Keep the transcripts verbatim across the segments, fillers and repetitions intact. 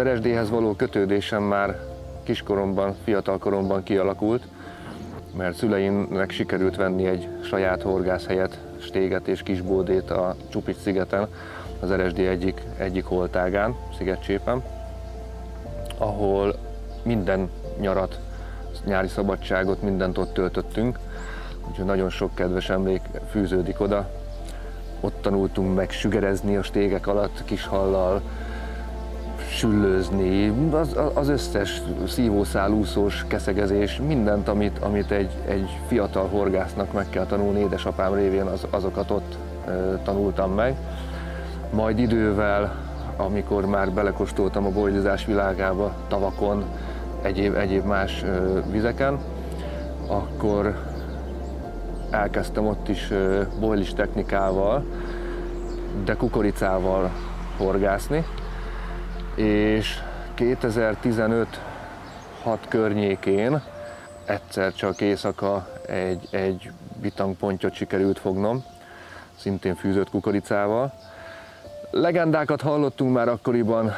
er es dé-hez való kötődésem már kiskoromban, fiatalkoromban kialakult, mert szüleimnek sikerült venni egy saját horgászhelyet, stéget és kisbódét a Csupics-szigeten, az er es dé egyik, egyik holtágán, Szigetcsépen, ahol minden nyarat, nyári szabadságot, mindent ott töltöttünk, úgyhogy nagyon sok kedves emlék fűződik oda. Ott tanultunk meg sügerezni a stégek alatt, kis hallal, süllőzni, az, az összes szívószál, úszós, keszegezés, mindent, amit, amit egy, egy fiatal horgásznak meg kell tanulni, édesapám révén az, azokat ott e, tanultam meg. Majd idővel, amikor már belekóstoltam a boilizás világába, tavakon, egyéb, egyéb más e, vizeken, akkor elkezdtem ott is e, boilis technikával, de kukoricával horgászni, és kétezer-tizenöt hat környékén egyszer csak éjszaka egy, egy bitangpontyot sikerült fognom, szintén fűzött kukoricával. Legendákat hallottunk már akkoriban,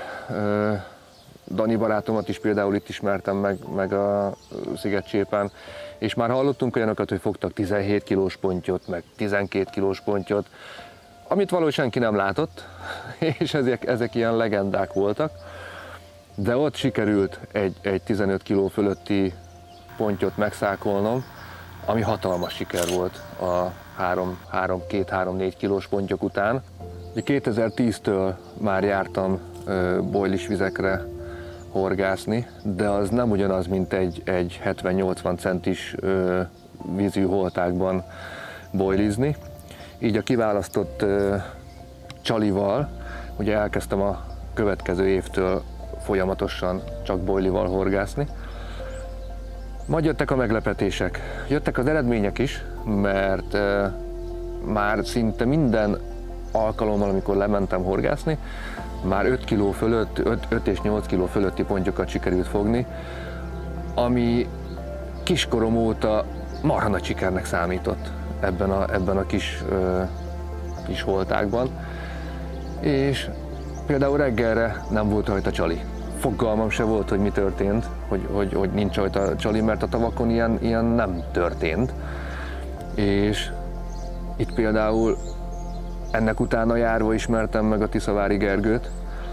Dani barátomat is például itt ismertem meg, meg a Szigetcsépen, és már hallottunk olyanokat, hogy fogtak tizenhét kilós pontyot, meg tizenkét kilós pontyot, amit valahogy senki nem látott, és ezek, ezek ilyen legendák voltak, de ott sikerült egy, egy tizenöt kiló fölötti pontyot megszákolnom, ami hatalmas siker volt a három, két-három-négy kilós pontyok után. kétezer-tíztől már jártam boilis vizekre horgászni, de az nem ugyanaz, mint egy, egy hetven-nyolcvan centis vízű holtákban boilizni. Így a kiválasztott csalival, ugye elkezdtem a következő évtől folyamatosan csak boilival horgászni. Majd jöttek a meglepetések. Jöttek az eredmények is, mert már szinte minden alkalommal, amikor lementem horgászni, már öt kiló fölött, öt és nyolc kiló fölötti pontyokat sikerült fogni, ami kiskorom óta marha nagy sikernek számított ebben a, ebben a kis, ö, kis holtákban. És például reggelre nem volt rajta csali. Fogalmam se volt, hogy mi történt, hogy, hogy, hogy nincs rajta csali, mert a tavakon ilyen, ilyen nem történt. És itt például ennek utána járva ismertem meg a Tiszavári Gergőt,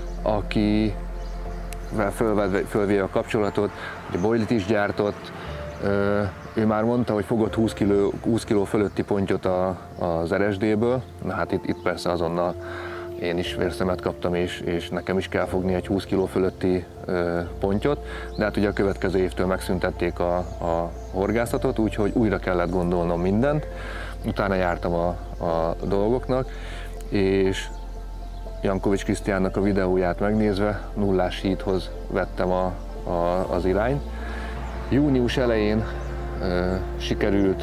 akivel fölvéve a kapcsolatot, hogy boilit is gyártott. Ő már mondta, hogy fogott húsz kiló, húsz kiló fölötti pontyot a, az er es dé-ből. Na hát itt, itt persze azonnal én is vérszemet kaptam, és, és nekem is kell fogni egy húsz kiló fölötti ö, pontyot. De hát ugye a következő évtől megszüntették a, a horgászatot, úgyhogy újra kellett gondolnom mindent. Utána jártam a, a dolgoknak, és Jankovics Krisztiánnak a videóját megnézve nullás híthoz vettem a, a, az irányt. Június elején ö, sikerült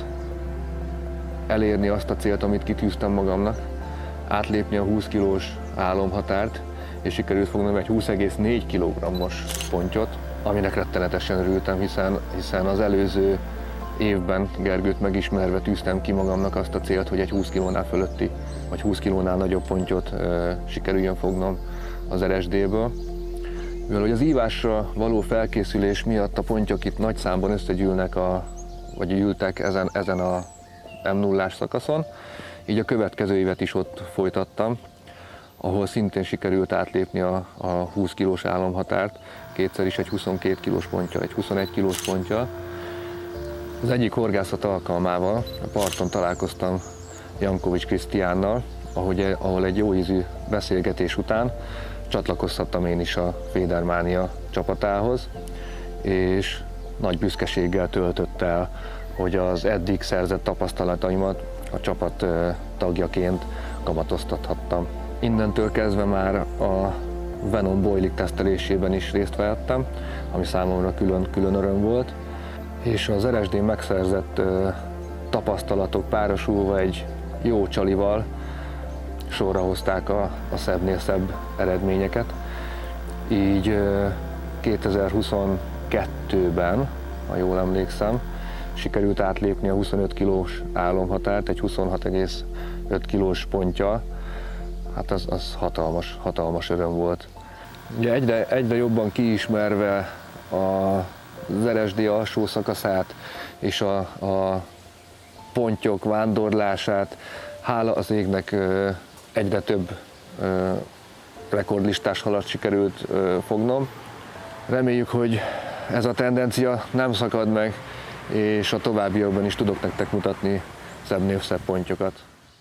elérni azt a célt, amit kitűztem magamnak, átlépni a húsz kilós álomhatárt, és sikerült fognom egy húsz egész négy kilogrammos pontyot, aminek rettenetesen örültem, hiszen, hiszen az előző évben Gergőt megismerve tűztem ki magamnak azt a célt, hogy egy húsz kilónál fölötti, vagy húsz kilónál nagyobb pontyot ö, sikerüljön fognom az er es dé-ből. Mivel hogy az ívásra való felkészülés miatt a pontyok itt nagy számban összegyűlnek, a, vagy gyűltek ezen, ezen a em nullás szakaszon, így a következő évet is ott folytattam, ahol szintén sikerült átlépni a, a húsz kilós álomhatárt, kétszer is egy huszonkét kilós pontja, egy huszonegy kilós pontja. Az egyik horgászat alkalmával a parton találkoztam Jankovics Krisztiánnal, ahogy, ahol egy jó ízű beszélgetés után csatlakozhattam én is a Fédermánia csapatához, és nagy büszkeséggel töltött el, hogy az eddig szerzett tapasztalataimat a csapat tagjaként kamatoztathattam. Innentől kezdve már a Venom boilik tesztelésében is részt vehettem, ami számomra külön, külön öröm volt, és az er es dén megszerzett tapasztalatok párosulva egy jó csalival sorra hozták a, a szebbnél szebb eredményeket. Így kétezer-huszonkettőben, ha jól emlékszem, sikerült átlépni a huszonöt kilós álomhatárt egy huszonhat egész öt kilós ponttyal. Hát az, az hatalmas, hatalmas öröm volt. Ugye egyre, egyre jobban kiismerve az er es dé alsó szakaszát és a, a pontyok vándorlását, hála az égnek egyre több rekordlistás halat sikerült fognom. Reméljük, hogy ez a tendencia nem szakad meg, és a továbbiakban is tudok nektek mutatni szebbnél szebb pontyokat.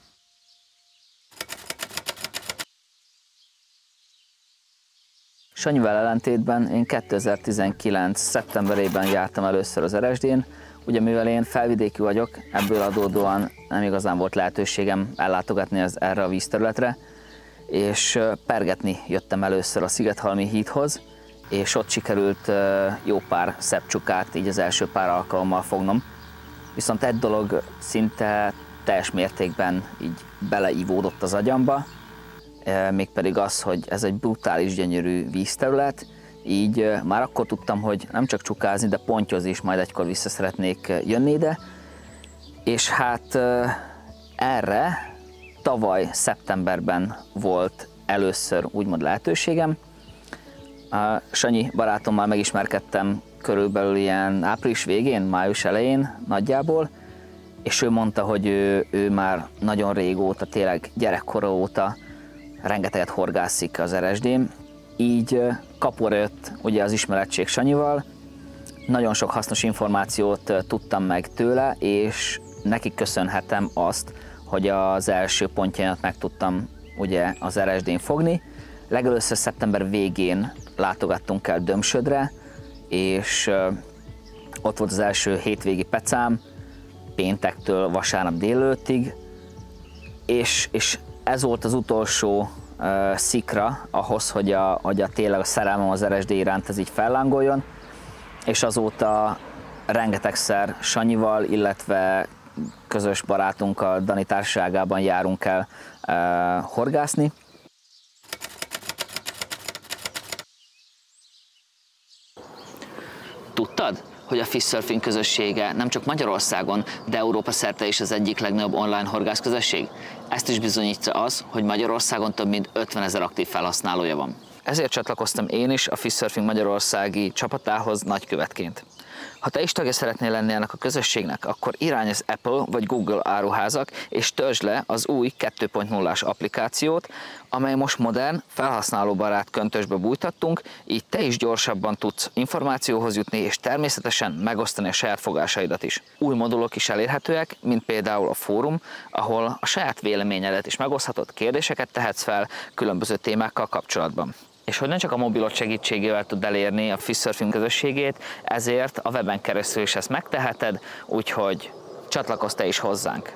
Sanyival ellentétben én kétezer-tizenkilenc. szeptemberében jártam először az er es dén, ugye mivel én felvidéki vagyok, ebből adódóan nem igazán volt lehetőségem ellátogatni az, erre a vízterületre, és pergetni jöttem először a Szigethalmi hídhoz, és ott sikerült jó pár szebb csukát így az első pár alkalommal fognom. Viszont egy dolog szinte teljes mértékben így beleivódott az agyamba, mégpedig az, hogy ez egy brutális gyönyörű vízterület, így már akkor tudtam, hogy nem csak csukázni, de pontyozni is majd egykor vissza szeretnék jönni ide. És hát erre tavaly szeptemberben volt először úgymond lehetőségem. A Sanyi barátommal megismerkedtem körülbelül ilyen április végén, május elején nagyjából, és ő mondta, hogy ő, ő már nagyon régóta, tényleg gyerekkora óta rengeteget horgászik az er es dén, így kapura jött ugye az ismerettség Sanyival, nagyon sok hasznos információt tudtam meg tőle, és neki köszönhetem azt, hogy az első pontjaimat meg tudtam ugye az er es dén fogni. Legelőször szeptember végén látogattunk el Dömsödre, és ott volt az első hétvégi pecám, péntektől vasárnap délelőttig, és, és ez volt az utolsó uh, szikra ahhoz, hogy a, hogy a tényleg a szerelmem az er es dé iránt ez így fellángoljon, és azóta rengetegszer Sanyival, illetve közös barátunkkal, Dani társaságában járunk el uh, horgászni. Tudtad, hogy a Fishsurfing közössége nem csak Magyarországon, de Európa szerte is az egyik legnagyobb online horgászközösség? Ezt is bizonyítja az, hogy Magyarországon több mint ötvenezer aktív felhasználója van. Ezért csatlakoztam én is a Fishsurfing magyarországi csapatához nagykövetként. Ha te is tagja szeretnél lenni ennek a közösségnek, akkor irány az Apple vagy Google áruházak, és töltsd le az új kettő pont nullás applikációt, amely most modern, felhasználóbarát köntösbe bújtattunk, így te is gyorsabban tudsz információhoz jutni, és természetesen megosztani a saját fogásaidat is. Új modulok is elérhetőek, mint például a fórum, ahol a saját véleményedet is megoszthatod, kérdéseket tehetsz fel különböző témákkal kapcsolatban. És hogy nem csak a mobilod segítségével tud elérni a Fishsurfing közösségét, ezért a weben keresztül is ezt megteheted, úgyhogy csatlakozz te is hozzánk.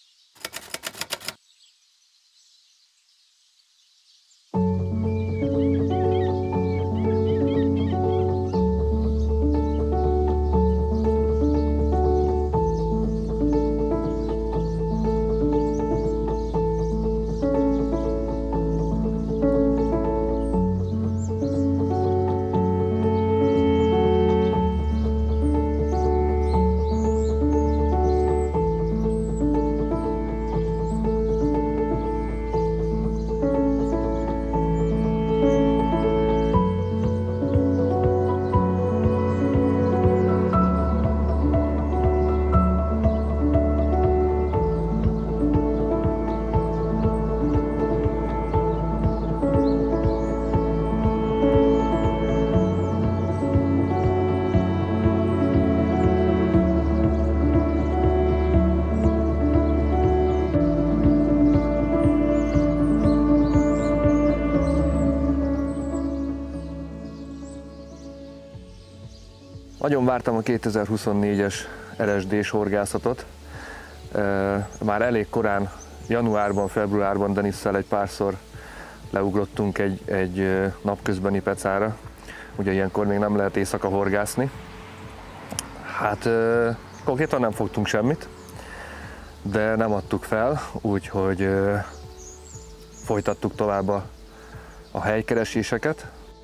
Nagyon vártam a kétezer-huszonnégyes er es dés horgászatot. Már elég korán, januárban, februárban Denisszel egy párszor leugrottunk egy, egy napközbeni pecára. Ugye ilyenkor még nem lehet éjszaka horgászni. Hát konkrétan nem fogtunk semmit, de nem adtuk fel, úgyhogy folytattuk tovább a, a helykereséseket.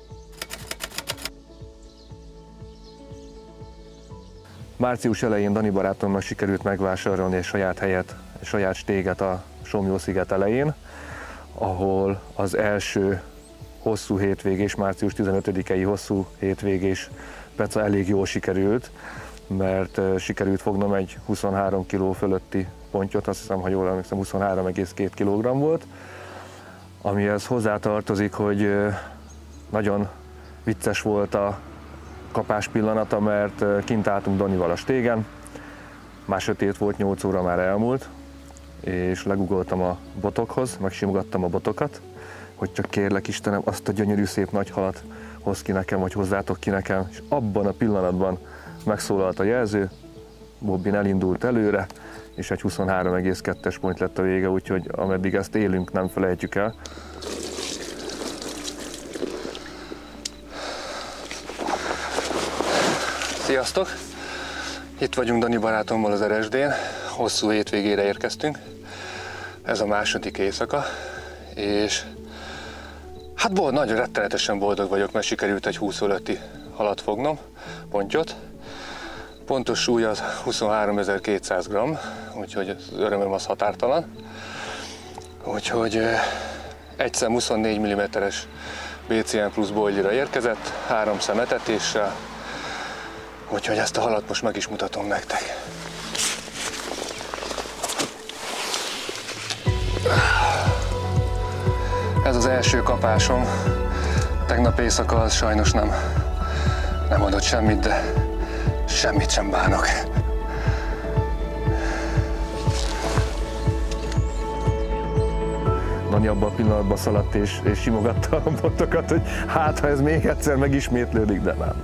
Március elején Dani barátommal sikerült megvásárolni egy saját helyet, egy saját stéget a Somlyó-sziget elején, ahol az első hosszú hétvégés, március tizenötödikei hosszú hétvégés peca elég jól sikerült, mert sikerült fognom egy huszonhárom kiló fölötti pontyot, azt hiszem, ha jól emlékszem, huszonhárom egész két kilogramm volt, amihez hozzátartozik, hogy nagyon vicces volt a kapás pillanata, mert kint álltunk Danival a stégen, már sötét volt, nyolc óra már elmúlt, és legugoltam a botokhoz, megsimogattam a botokat, hogy csak kérlek Istenem, azt a gyönyörű szép nagy halat hoz ki nekem, vagy hozzátok ki nekem, és abban a pillanatban megszólalt a jelző, Bobbin elindult előre, és egy huszonhárom egész kettes pont lett a vége, úgyhogy ameddig ezt élünk, nem felejtjük el. Sziasztok! Itt vagyunk Dani barátommal az Eresdén, hosszú hétvégére érkeztünk. Ez a második éjszaka, és hát bold, nagyon rettenetesen boldog vagyok, mert sikerült egy húsz fölötti halat fognom, pontyot. Pontos súly az huszonháromezer-kétszáz gramm, úgyhogy az örömöm az határtalan. Úgyhogy egy szem huszonnégy milliméteres bé cé en plusz boilyra érkezett, három szem etetéssel, úgyhogy ezt a halat most meg is mutatom nektek. Ez az első kapásom. Tegnap éjszaka az sajnos nem, nem adott semmit, de semmit sem bánok. Dani abban a pillanatban szaladt és, és simogatta a botokat, hogy hát ha ez még egyszer megismétlődik, de nem.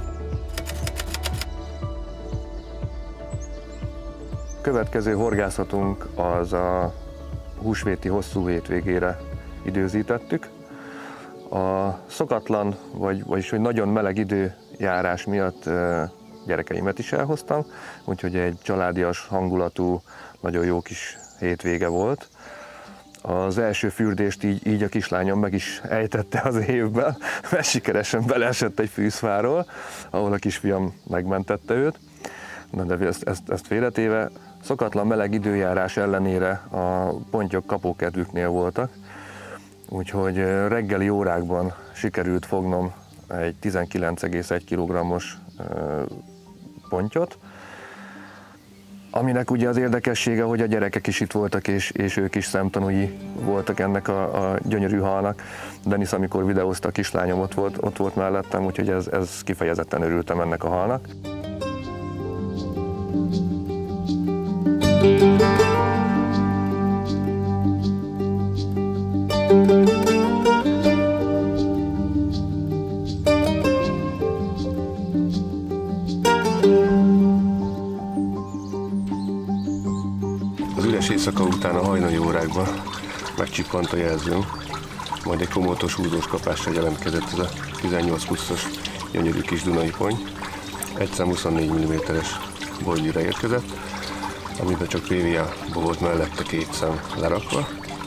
Következő horgászatunk az a húsvéti hosszú hétvégére időzítettük. A szokatlan, vagy, vagyis hogy nagyon meleg időjárás miatt gyerekeimet is elhoztam, úgyhogy egy családias hangulatú, nagyon jó kis hétvége volt. Az első fürdést így, így a kislányom meg is ejtette az évben, mert sikeresen beleesett egy fűszfáról, ahol a kisfiam megmentette őt. Na de ezt, ezt, ezt félretéve, szokatlan meleg időjárás ellenére a pontyok kapókedvüknél voltak, úgyhogy reggeli órákban sikerült fognom egy tizenkilenc egész egy kilogrammos pontyot, aminek ugye az érdekessége, hogy a gyerekek is itt voltak, és, és ők is szemtanúi voltak ennek a, a gyönyörű halnak. Denis, amikor videózta, a kislányom ott volt, ott volt mellettem, úgyhogy ez, ez kifejezetten örültem ennek a halnak. Az üres éjszaka után a hajnali órákban megcsippant a jelzőm, majd egy komótos húzós kapásra jelentkezett ez a tizennyolc pluszos gyönyörű kis dunai ponty. egy szem huszonnégy milliméteres boilyra érkezett, amiben csak pé vé á volt mellette két szem lerakva.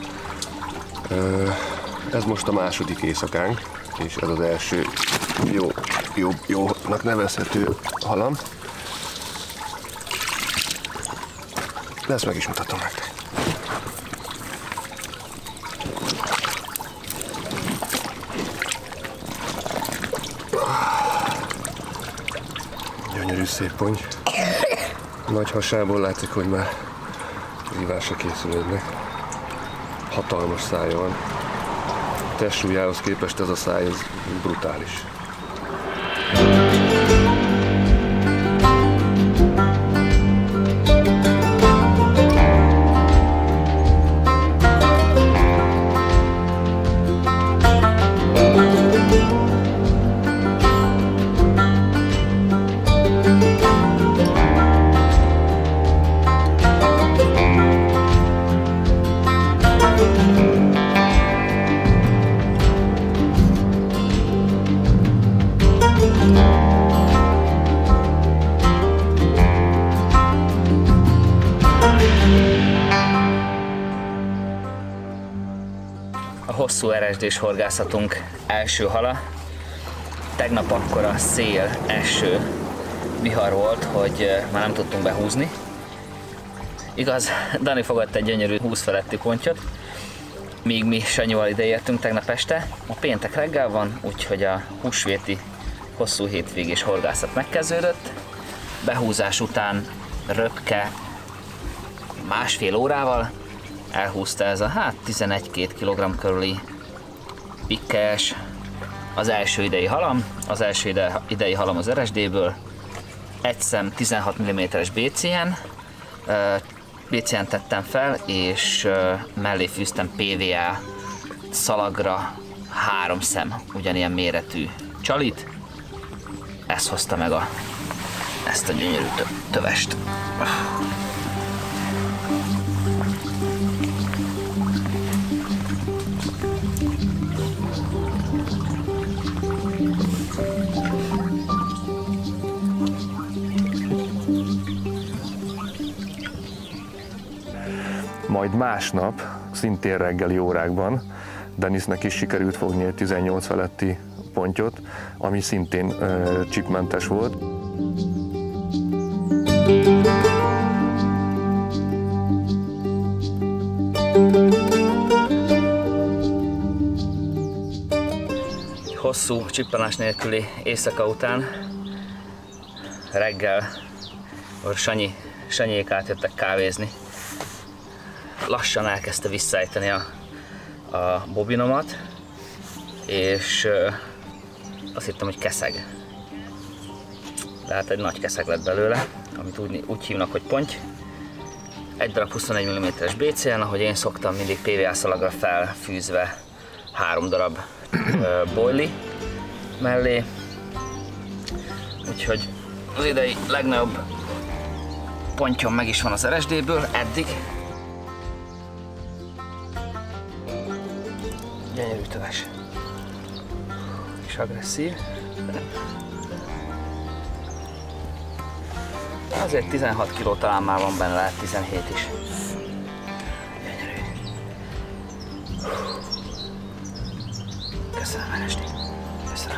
Ez most a második éjszakánk, és ez az első jó, jó, jónak nevezhető halam. De ezt meg is mutatom nektek. Gyönyörű szép ponty. Nagy hasából látszik, hogy már rívásra készülődnek. Hatalmas szája van. A testsúlyához képest ez a száj ez brutális. Hosszú eresdés horgászatunk első hala. Tegnap akkora szél, eső, vihar volt, hogy már nem tudtunk behúzni. Igaz, Dani fogott egy gyönyörű húsz feletti pontyot, Míg mi Sanyival ideértünk tegnap este, a péntek reggel van, úgyhogy a húsvéti hosszú hétvégés horgászat megkezdődött. Behúzás után röpke másfél órával elhúzta ez a hát tizenegy-két kilogramm körüli pikkelyes az első idei halam, az első ide, idei halam az er es dé-ből, egy szem tizenhat milliméteres bé cé en, bé cé en tettem fel, és mellé fűztem pé vé á szalagra három szem ugyanilyen méretű csalit. Ez hozta meg a, ezt a gyönyörű tövest. Majd másnap, szintén reggeli órákban Denisnek is sikerült fogni egy tizennyolc feletti pontyot, ami szintén uh, csipmentes volt. Hosszú csippanás nélküli éjszaka után reggel, ahol Sanyi, Sanyék átjöttek kávézni, lassan elkezdte visszaejteni a, a bobinomat, és uh, azt hittem, hogy keszeg. De hát egy nagy keszeg lett belőle, amit úgy, úgy hívnak, hogy ponty. Egy darab huszonegy milliméteres bé cé en, ahogy én szoktam, mindig pé vé á szalagra felfűzve három darab uh, boilie mellé. Úgyhogy az idei legnagyobb pontyom meg is van az er es dé-ből eddig. Gyönyörű töves. És agresszív. Azért tizenhat kiló talán már van benne, lehet tizenhét is. Gyönyörű. Köszönöm, er es dé. Köszönöm.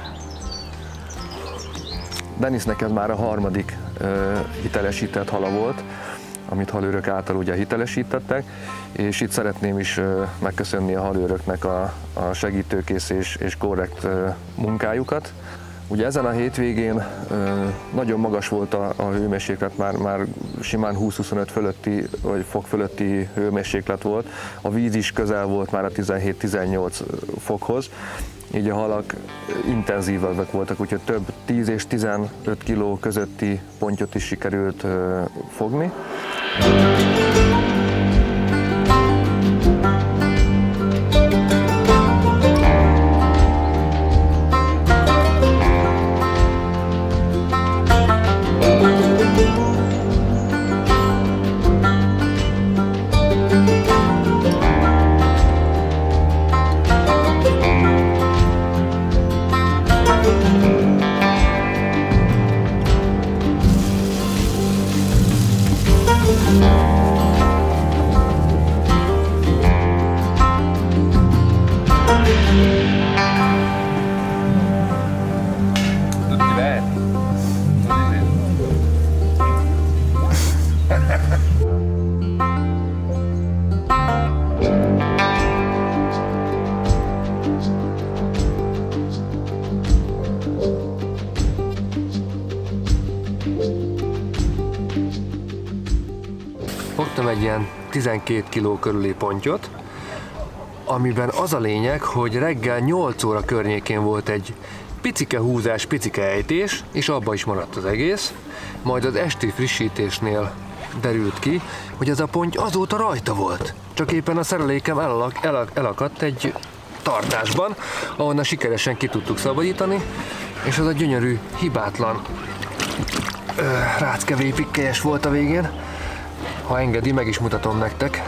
Denis neked már a harmadik uh, hitelesített hala volt, amit halőrök által ugye hitelesítettek, és itt szeretném is uh, megköszönni a halőröknek a, a segítőkész és, és korrekt uh, munkájukat. Ugye ezen a hétvégén uh, nagyon magas volt a, a hőmérséklet, már, már simán húsz-huszonöt fölötti, vagy fok fölötti hőmérséklet volt, a víz is közel volt már a tizenhét-tizennyolc fokhoz, így a halak intenzívebbek voltak, úgyhogy több tíz és tizenöt kiló közötti pontyot is sikerült uh, fogni. Fogtam egy ilyen tizenkét kiló körüli pontyot, amiben az a lényeg, hogy reggel nyolc óra környékén volt egy picike húzás, picike ejtés, és abba is maradt az egész. Majd az esti frissítésnél derült ki, hogy ez a ponty azóta rajta volt. Csak éppen a szerelékem elak, elak, elakadt egy tartásban, ahonnan sikeresen ki tudtuk szabadítani, és az a gyönyörű, hibátlan ö, ráckevé pikkelyes volt a végén. Ha engedi, meg is mutatom nektek.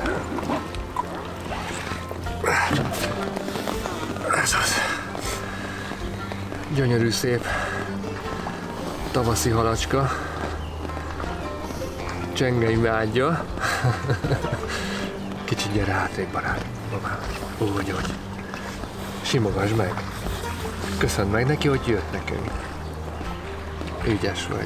Ez az. Gyönyörű szép tavaszi halacska. Csengeimbe ágyja. Kicsit gyere hátrébb, barát. Úgy, hogy. Simogass meg. Köszönd meg neki, hogy jött nekünk. Ügyes vagy.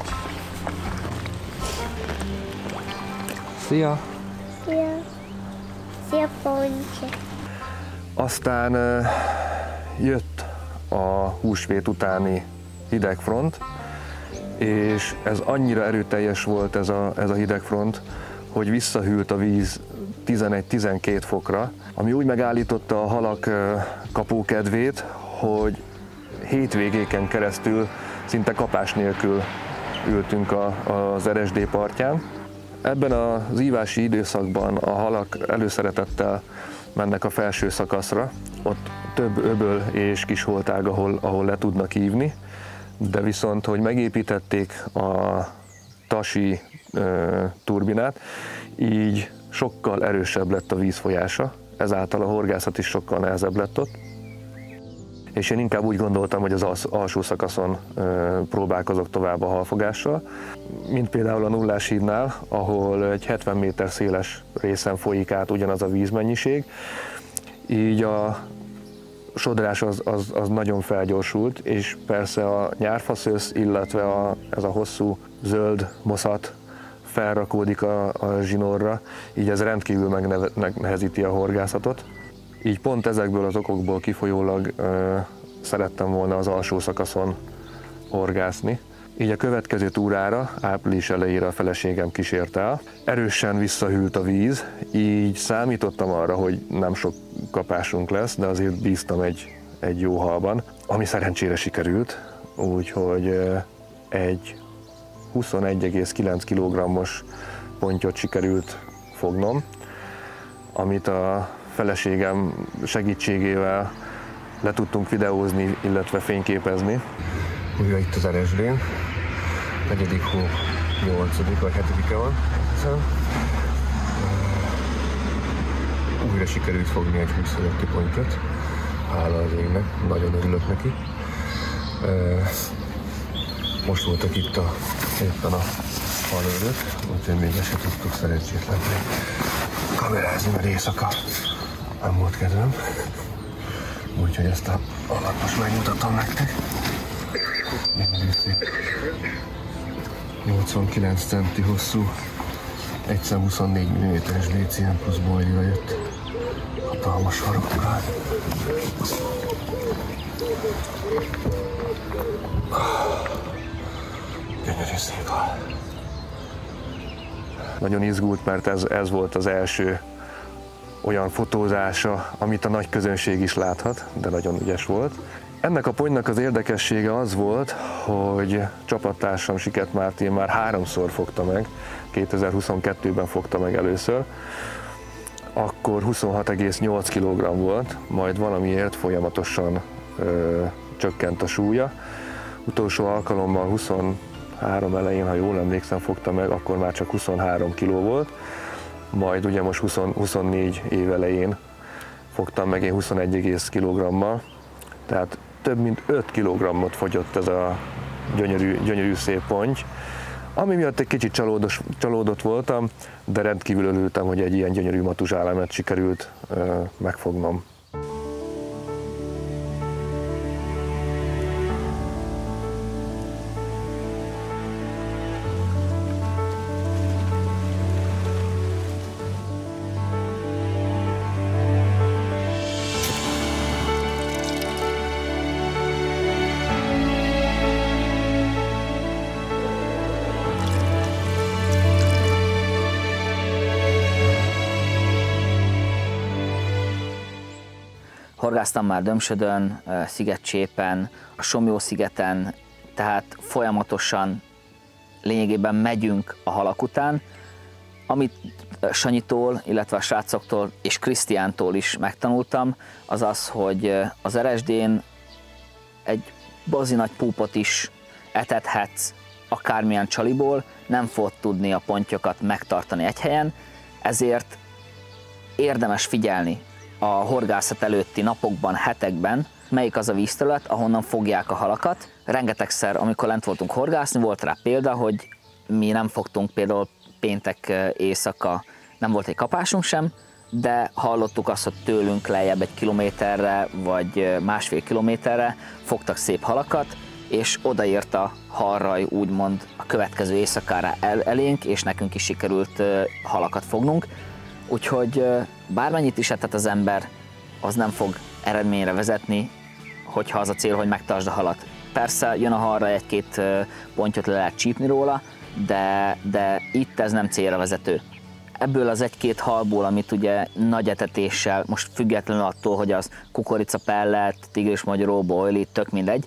Szia! Szia! Szia, Ponty! Aztán jött a húsvét utáni hidegfront, és ez annyira erőteljes volt ez a, ez a hidegfront, hogy visszahűlt a víz tizenegy-tizenkét fokra, ami úgy megállította a halak kapókedvét, hogy hétvégéken keresztül szinte kapás nélkül ültünk a, az er es dé partján. Ebben az ívási időszakban a halak előszeretettel mennek a felső szakaszra, ott több öböl és kis holtág, ahol, ahol le tudnak ívni, de viszont, hogy megépítették a tasi ö, turbinát, így sokkal erősebb lett a vízfolyása, ezáltal a horgászat is sokkal nehezebb lett ott. És én inkább úgy gondoltam, hogy az alsó szakaszon ö, próbálkozok tovább a halfogással, mint például a Nullás hídnál, ahol egy hetven méter széles részen folyik át ugyanaz a vízmennyiség, így a sodrás az, az, az nagyon felgyorsult, és persze a nyárfaszősz, illetve a, ez a hosszú zöld moszat felrakódik a, a zsinórra, így ez rendkívül megnehezíti a horgászatot. Így pont ezekből az okokból kifolyólag ö, szerettem volna az alsó szakaszon horgászni. Így a következő túrára, április elejére a feleségem kísért el. Erősen visszahűlt a víz, így számítottam arra, hogy nem sok kapásunk lesz, de azért bíztam egy, egy jó halban, ami szerencsére sikerült, úgyhogy egy huszonegy egész kilenc kilogrammos pontyot sikerült fognom, amit a feleségem segítségével le tudtunk videózni, illetve fényképezni. Újra itt az er es dén, negyedik hó, nyolcadik vagy hetedike van. Újra sikerült fogni egy húsz fölötti pontyot, hála az égnek, nagyon örülök neki. Most voltak itt a, éppen a halőrök, úgyhogy még ezt se tudtuk szerencsétlenül kamerázni, mert éjszaka nem volt kedvem. Úgyhogy ezt a alatt most megmutatom nektek. nyolcvankilenc centi hosszú, egy huszonnégy milliméteres dé cé em plusz bolyra jött. Hatalmas harokkal. Gyönyörű szép hal. Nagyon izgult, mert ez, ez volt az első olyan fotózása, amit a nagy közönség is láthat, de nagyon ügyes volt. Ennek a pontynak az érdekessége az volt, hogy csapattársam Siket Mártin már háromszor fogta meg, kétezer-huszonkettőben fogta meg először, akkor huszonhat egész nyolc kilogramm volt, majd valamiért folyamatosan ö, csökkent a súlya. Utolsó alkalommal huszonhárom elején, ha jól emlékszem, fogta meg, akkor már csak huszonhárom kiló volt, majd ugye most húsz, huszonnégy év elején fogtam meg én huszonegy egész kilogrammal, tehát több mint öt kilogrammot fogyott ez a gyönyörű, gyönyörű szép ponty, ami miatt egy kicsit csalódos, csalódott voltam, de rendkívül örültem, hogy egy ilyen gyönyörű matuzsálemet sikerült ö, megfognom. Horgáztam már Dömsödön, Szigetcsépen, a Somlyó-szigeten, tehát folyamatosan lényegében megyünk a halak után. Amit Sanyitól, illetve a srácoktól és Krisztiántól is megtanultam, az az, hogy az er es dén egy bazi nagy púpot is etethetsz akármilyen csaliból, nem fogod tudni a pontyokat megtartani egy helyen, ezért érdemes figyelni a horgászat előtti napokban, hetekben, melyik az a vízterület, ahonnan fogják a halakat. Rengetegszer, amikor lent voltunk horgászni, volt rá példa, hogy mi nem fogtunk például péntek éjszaka, nem volt egy kapásunk sem, de hallottuk azt, hogy tőlünk lejjebb egy kilométerre, vagy másfél kilométerre fogtak szép halakat, és odaért a halraj úgymond a következő éjszakára el, elénk, és nekünk is sikerült halakat fognunk. Úgyhogy bármennyit is etett az ember az nem fog eredményre vezetni, hogyha az a cél, hogy megtartsd a halat. Persze jön a halra egy-két pontyot le lehet csípni róla, de, de itt ez nem célra vezető. Ebből az egy-két halból, amit ugye nagy etetéssel, most függetlenül attól, hogy az kukorica pellet, tigrismagyoró, boilie, tök mindegy,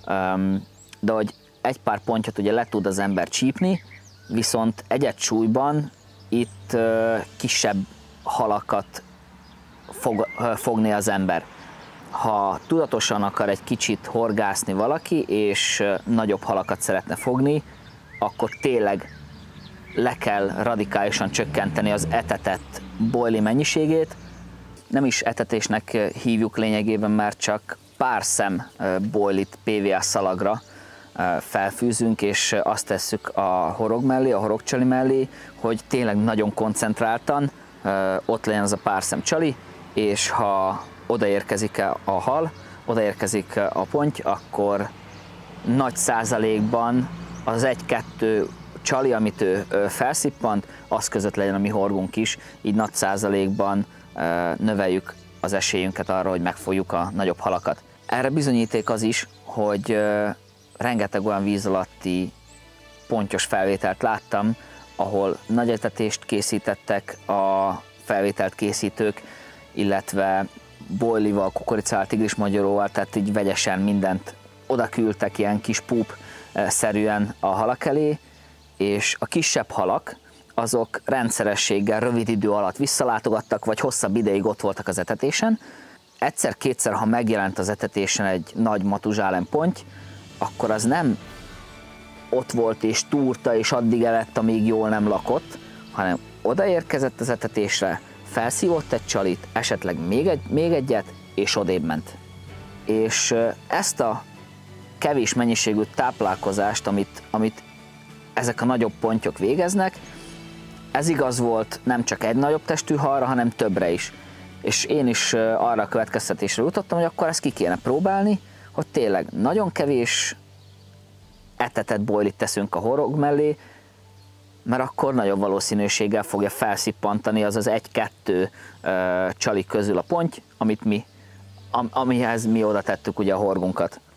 de hogy egy pár pontyot ugye le tud az ember csípni, viszont egyet súlyban itt kisebb halakat fog, fogni az ember. Ha tudatosan akar egy kicsit horgászni valaki, és nagyobb halakat szeretne fogni, akkor tényleg le kell radikálisan csökkenteni az etetett boilie mennyiségét. Nem is etetésnek hívjuk lényegében, mert csak pár szem boilit pé vé á szalagra felfűzünk, és azt tesszük a horog mellé, a horogcsali mellé, hogy tényleg nagyon koncentráltan ott legyen az a pár szem csali, és ha odaérkezik a hal, odaérkezik a ponty, akkor nagy százalékban az egy-kettő csali, amit ő felszippant, az között legyen a mi horgunk is, így nagy százalékban növeljük az esélyünket arra, hogy megfogjuk a nagyobb halakat. Erre bizonyíték az is, hogy rengeteg olyan víz alatti pontyos felvételt láttam, ahol nagy etetést készítettek a felvételt készítők, illetve boilival, kukoricával, tigrismagyoróval, tehát így vegyesen mindent oda küldtek ilyen kis púp-szerűen a halak elé, és a kisebb halak, azok rendszerességgel rövid idő alatt visszalátogattak, vagy hosszabb ideig ott voltak az etetésen. Egyszer-kétszer, ha megjelent az etetésen egy nagy matuzsálem ponty, akkor az nem ott volt és túrta, és addig evett, amíg jól nem lakott, hanem odaérkezett az etetésre, felszívott egy csalit, esetleg még, egy, még egyet, és odébb ment. És ezt a kevés mennyiségű táplálkozást, amit, amit ezek a nagyobb pontyok végeznek, ez igaz volt nem csak egy nagyobb testű halra, hanem többre is. És én is arra a következtetésre jutottam, hogy akkor ezt ki kéne próbálni, hogy tényleg nagyon kevés etetett boilit teszünk a horog mellé, mert akkor nagyobb valószínűséggel fogja felszippantani az az egy-kettő csalik közül a ponty, amit mi, am, amihez mi oda tettük ugye a horgunkat.